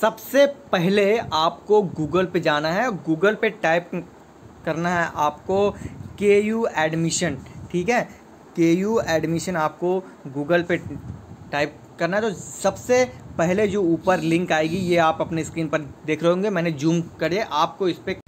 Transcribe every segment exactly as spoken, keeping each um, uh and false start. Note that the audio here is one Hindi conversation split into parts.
सबसे पहले आपको गूगल पे जाना है, गूगल पे टाइप करना है आपको के यू एडमिशन, ठीक है। के यू एडमिशन आपको गूगल पे टाइप करना है। तो सबसे पहले जो ऊपर लिंक आएगी ये आप अपने स्क्रीन पर देख रहे होंगे, मैंने जूम करे, आपको इस पर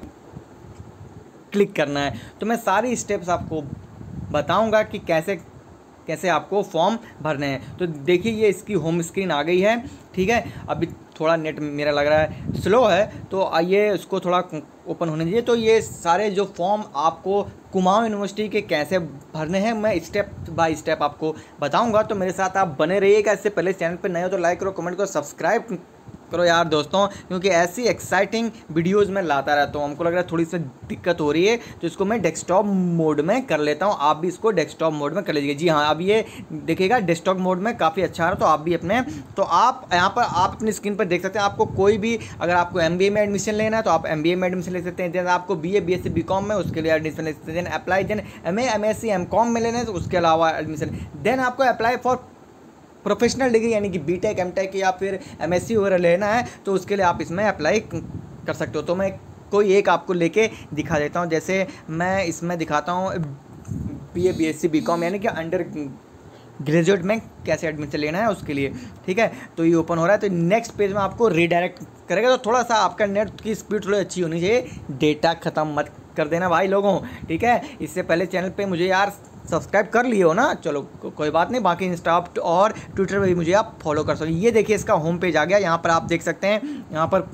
क्लिक करना है। तो मैं सारी स्टेप्स आपको बताऊंगा कि कैसे कैसे आपको फॉर्म भरने हैं। तो देखिए ये इसकी होम स्क्रीन आ गई है, ठीक है। अभी थोड़ा नेट मेरा लग रहा है स्लो है, तो आइए उसको थोड़ा ओपन होने दीजिए। तो ये सारे जो फॉर्म आपको कुमाऊं यूनिवर्सिटी के कैसे भरने हैं मैं स्टेप बाय स्टेप आपको बताऊंगा। तो मेरे साथ आप बने रहिएगा। इससे पहले चैनल पर नए हो तो लाइक करो, कमेंट करो, सब्सक्राइब करो यार दोस्तों, क्योंकि ऐसी एक्साइटिंग वीडियोस में लाता रहता हूँ। हमको लग रहा है थोड़ी सी दिक्कत हो रही है, तो इसको मैं डेस्कटॉप मोड में कर लेता हूँ। आप भी इसको डेस्कटॉप मोड में कर लीजिए। जी हाँ, अब ये देखिएगा डेस्कटॉप मोड में काफ़ी अच्छा है। तो आप भी अपने तो आप यहाँ पर आप अपनी स्क्रीन पर देख सकते हैं। आपको कोई भी, अगर आपको एम बी ए में एडमिशन लेना है तो आप एम बी ए में एडमिशन ले सकते हैं। देन आपको B A B S C B com में उसके लिए एडमिशन ले सकते हैं। Then apply then M A M S C M com में लेना है तो उसके अलावा एडमिशन। देन आपको अप्लाई फॉर प्रोफेशनल डिग्री यानी कि बीटेक एमटेक या फिर एमएससी वगैरह लेना है तो उसके लिए आप इसमें अप्लाई कर सकते हो। तो मैं कोई एक आपको लेके दिखा देता हूँ। जैसे मैं इसमें दिखाता हूँ B A B S C B com यानी कि अंडर ग्रेजुएट में कैसे एडमिशन लेना है उसके लिए, ठीक है। तो ये ओपन हो रहा है। तो नेक्स्ट पेज में आपको रीडायरेक्ट करेगा। तो थोड़ा सा आपका नेट की स्पीड थोड़ी अच्छी होनी चाहिए, डेटा ख़त्म मत कर देना भाई लोगों, ठीक है। इससे पहले चैनल पे मुझे यार सब्सक्राइब कर लिए हो ना, चलो को, कोई बात नहीं। बाकी इंस्टा और ट्विटर पे भी मुझे आप फॉलो कर सकते हो। ये देखिए इसका होम पेज आ गया। यहाँ पर आप देख सकते हैं, यहाँ पर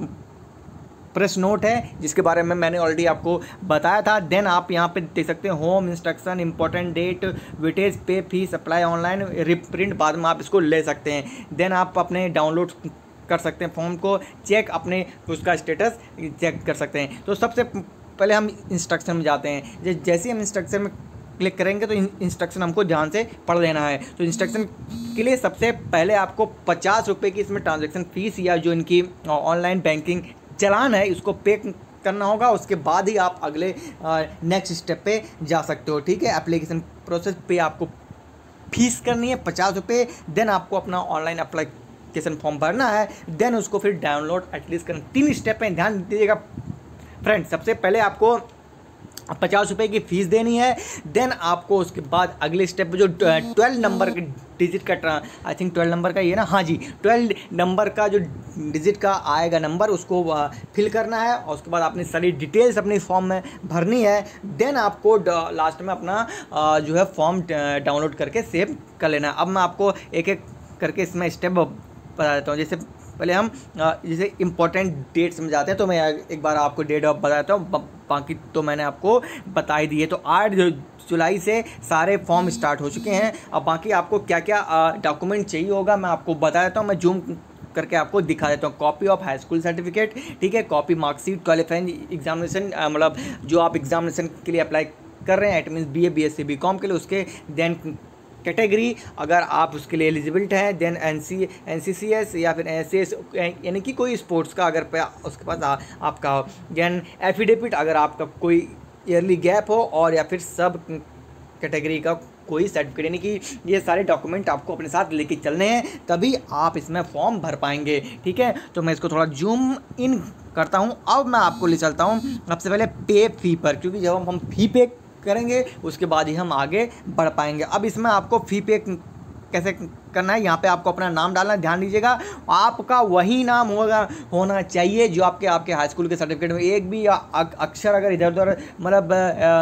प्रेस नोट है जिसके बारे में मैंने ऑलरेडी आपको बताया था। देन आप यहाँ पे देख सकते हैं home instruction, important date, weightage, pay, fees, apply online, reprint बाद में आप इसको ले सकते हैं। देन आप अपने डाउनलोड कर सकते हैं फॉर्म को, चेक अपने उसका स्टेटस चेक कर सकते हैं। तो सबसे पहले हम इंस्ट्रक्शन में जाते हैं। जैसे ही हम इंस्ट्रक्शन में क्लिक करेंगे तो इंस्ट्रक्शन हमको ध्यान से पढ़ लेना है। तो इंस्ट्रक्शन के लिए सबसे पहले आपको पचास रुपये की इसमें ट्रांजैक्शन फ़ीस या जो इनकी ऑनलाइन बैंकिंग चलान है इसको पे करना होगा। उसके बाद ही आप अगले नेक्स्ट स्टेप पे जा सकते हो, ठीक है। एप्लीकेशन प्रोसेस पे आपको फीस करनी है पचास रुपये। देन आपको अपना ऑनलाइन एप्लीकेशन फॉर्म भरना है। देन उसको फिर डाउनलोड एटलीस्ट करना। तीन स्टेप हैं, ध्यान दीजिएगा फ्रेंड। सबसे पहले आपको पचास रुपये की फ़ीस देनी है। देन आपको उसके बाद अगले स्टेप पे जो ट्वेल्व नंबर के डिजिट का, आई थिंक ट्वेल्व नंबर का ये ना, हाँ जी, ट्वेल्व नंबर का जो डिजिट का आएगा नंबर उसको फिल करना है। और उसके बाद आपने सारी डिटेल्स अपनी फॉर्म में भरनी है। देन आपको लास्ट में अपना जो है फॉर्म डाउनलोड करके सेव कर लेना है। अब मैं आपको एक एक करके इसमें स्टेप बता देता हूँ। जैसे पहले हम जैसे इंपॉर्टेंट डेट्स में जाते हैं तो मैं एक बार आपको डेट ऑफ बताता हूँ, बाकी तो मैंने आपको बता ही दिए। तो आठ जुलाई से सारे फॉर्म स्टार्ट हो चुके हैं। अब बाकी आपको क्या क्या डॉक्यूमेंट चाहिए होगा मैं आपको बता देता हूँ। मैं जूम करके आपको दिखा देता हूँ। Copy of high school certificate, ठीक है, कॉपी मार्कशीट, क्वालिफाइंग एग्जामिनेशन, मतलब जो आप एग्जामिनेशन के लिए अप्लाई कर रहे हैं, it means B A B S C B com के लिए, उसके देन कैटेगरी अगर आप उसके लिए एलिजिबिलिटी हैं। Then N C N C C S या फिर एस सी एस यानी कि कोई स्पोर्ट्स का अगर पे उसके पास आ, आपका हो। देन एफिडेविट अगर आपका कोई ईयरली गैप हो, और या फिर सब कैटेगरी का कोई सर्टिफिकेट, यानी कि ये सारे डॉक्यूमेंट आपको अपने साथ लेके चलने हैं, तभी आप इसमें फॉर्म भर पाएंगे, ठीक है। तो मैं इसको थोड़ा जूम इन करता हूँ। अब मैं आपको ले चलता हूँ सबसे पहले पे फी पर, क्योंकि जब हम फी पे करेंगे उसके बाद ही हम आगे बढ़ पाएंगे। अब इसमें आपको फ़ी पे कैसे करना है, यहाँ पे आपको अपना नाम डालना है। ध्यान दीजिएगा आपका वही नाम होगा होना चाहिए जो आपके आपके हाई स्कूल के सर्टिफिकेट में, एक भी अक्षर अगर इधर उधर मतलब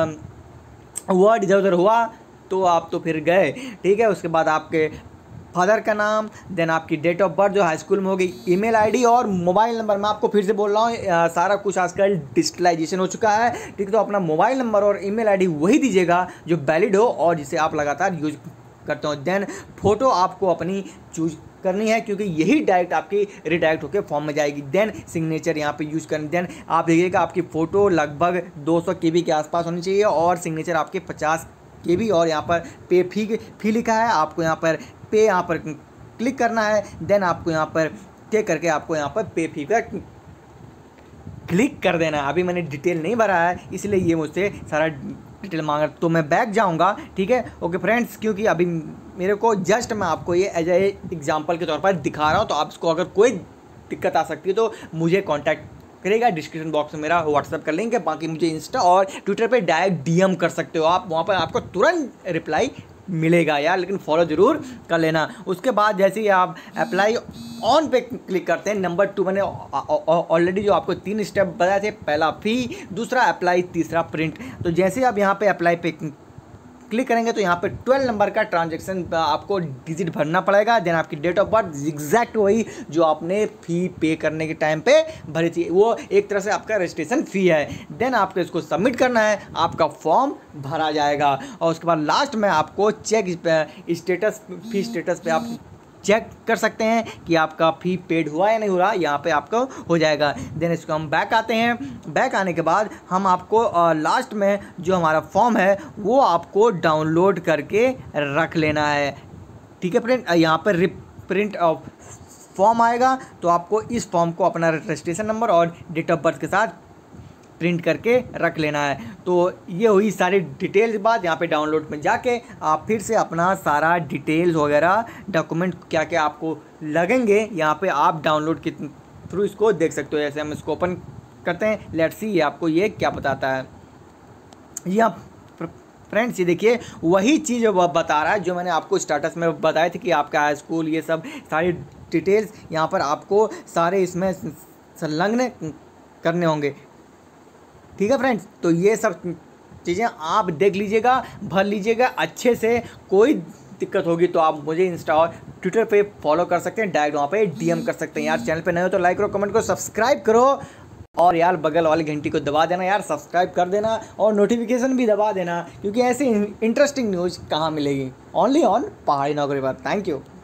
वर्ड इधर उधर हुआ तो आप तो फिर गए, ठीक है। उसके बाद आपके फादर का नाम, देन आपकी डेट ऑफ बर्थ जो हाई स्कूल में होगी, ईमेल आईडी और मोबाइल नंबर। मैं आपको फिर से बोल रहा हूँ सारा कुछ आजकल डिजिटलाइजेशन हो चुका है, ठीक है। तो अपना मोबाइल नंबर और ईमेल आईडी वही दीजिएगा जो वैलिड हो और जिसे आप लगातार यूज करते हो। देन फोटो आपको अपनी चूज करनी है क्योंकि यही डायरेक्ट आपकी रिडायरेक्ट होकर फॉर्म में जाएगी। देन सिग्नेचर यहाँ पे यूज करनी। देन आप देखिएगा आपकी फ़ोटो लगभग दो सौ के बी के आसपास होनी चाहिए और सिग्नेचर आपके पचास के बी। और यहाँ पर पे फी फी लिखा है, आपको यहाँ पर पे यहाँ पर क्लिक करना है। देन आपको यहाँ पर टेक करके आपको यहाँ पर पे फी पर क्लिक कर देना है। अभी मैंने डिटेल नहीं भरा है इसलिए ये मुझसे सारा डिटेल मांगा, तो मैं बैक जाऊंगा, ठीक है। ओके फ्रेंड्स, क्योंकि अभी मेरे को जस्ट मैं आपको ये एज ए एग्जांपल के तौर पर दिखा रहा हूँ, तो आप इसको अगर कोई दिक्कत आ सकती है तो मुझे कॉन्टैक्ट करेगा। डिस्क्रिप्शन बॉक्स में मेरा व्हाट्सअप कर लेंगे, बाकी मुझे इंस्टा और ट्विटर पे डायरेक्ट डीएम कर सकते हो आप, वहाँ पर आपको तुरंत रिप्लाई मिलेगा यार, लेकिन फॉलो जरूर कर लेना। उसके बाद जैसे ही आप अप्लाई ऑन पे क्लिक करते हैं, नंबर टू मैंने ऑलरेडी जो आपको तीन स्टेप बताए थे, पहला फी, दूसरा अप्लाई, तीसरा प्रिंट। तो जैसे ही आप यहाँ पे अप्लाई पे क्लिक करेंगे तो यहाँ पे ट्वेल्व नंबर का ट्रांजैक्शन आपको डिजिट भरना पड़ेगा। देन आपकी डेट ऑफ बर्थ एग्जैक्ट वही जो आपने फ़ी पे करने के टाइम पे भरी थी, वो एक तरह से आपका रजिस्ट्रेशन फ़ी है। देन आपको इसको सबमिट करना है, आपका फॉर्म भरा जाएगा और उसके बाद लास्ट में आपको चेक स्टेटस, फी स्टेटस पे आप चेक कर सकते हैं कि आपका फ़ी पेड हुआ या नहीं हुआ, यहाँ पे आपको हो जाएगा। देन इसको हम बैक आते हैं, बैक आने के बाद हम आपको लास्ट में जो हमारा फॉर्म है वो आपको डाउनलोड करके रख लेना है, ठीक है फ्रेंड। यहाँ पर प्रिंट ऑफ फॉर्म आएगा तो आपको इस फॉर्म को अपना रजिस्ट्रेशन नंबर और डेट ऑफ बर्थ के साथ प्रिंट करके रख लेना है। तो ये हुई सारी डिटेल्स बात। यहाँ पे डाउनलोड में जाके आप फिर से अपना सारा डिटेल्स वगैरह डॉक्यूमेंट क्या क्या आपको लगेंगे यहाँ पे आप डाउनलोड के थ्रू इसको देख सकते हो। जैसे हम इसको ओपन करते हैं, लेट्स सी ये आपको ये क्या बताता है। यह फ्रेंड्स ये देखिए वही चीज़ वो बता रहा है जो मैंने आपको स्टार्टस में बताया था कि आपका हाई स्कूल, ये सब सारी डिटेल्स यहाँ पर आपको सारे इसमें संलग्न करने होंगे, ठीक है फ्रेंड्स। तो ये सब चीज़ें आप देख लीजिएगा, भर लीजिएगा अच्छे से। कोई दिक्कत होगी तो आप मुझे इंस्टा और ट्विटर पे फॉलो कर सकते हैं, डायरेक्ट वहाँ पे डीएम कर सकते हैं। यार चैनल पे नए हो तो लाइक करो, कमेंट करो, सब्सक्राइब करो और यार बगल वाली घंटी को दबा देना यार, सब्सक्राइब कर देना और नोटिफिकेशन भी दबा देना, क्योंकि ऐसे इंटरेस्टिंग न्यूज़ कहाँ मिलेगी, ओनली ऑन पहाड़ी नौकरी पर। Thank you.